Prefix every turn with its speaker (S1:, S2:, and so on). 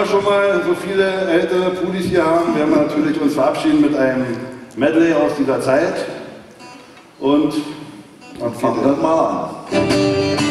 S1: wir schon mal so viele ältere Pudis hier haben, werden wir natürlich uns verabschieden mit einem Medley aus dieser Zeit. Und
S2: fangen wir mal an.